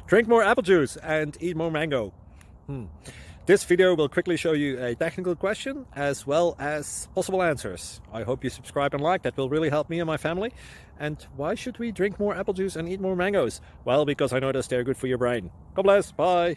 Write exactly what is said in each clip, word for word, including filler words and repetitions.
Drink more apple juice and eat more mango. Hmm. This video will quickly show you a technical question as well as possible answers. I hope you subscribe and like, that will really help me and my family. And why should we drink more apple juice and eat more mangoes? Well, because I noticed they're good for your brain. God bless, bye!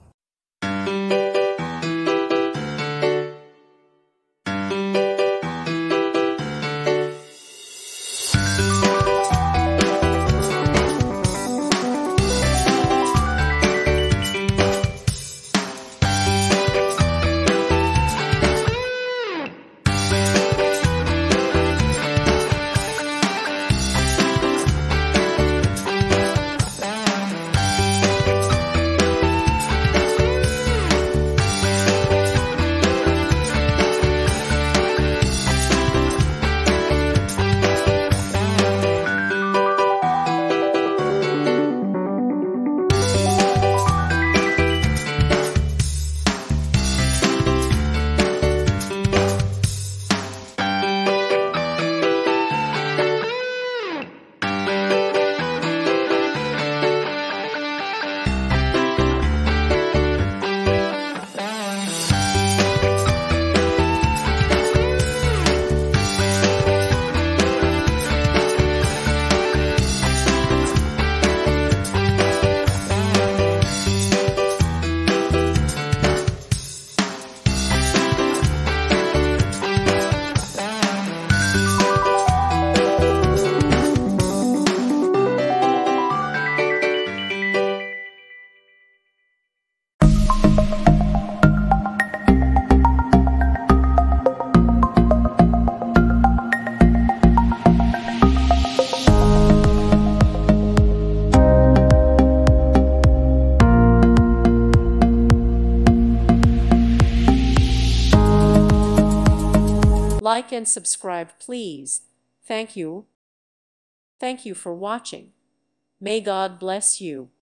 Like and subscribe, please. Thank you. Thank you for watching. May God bless you.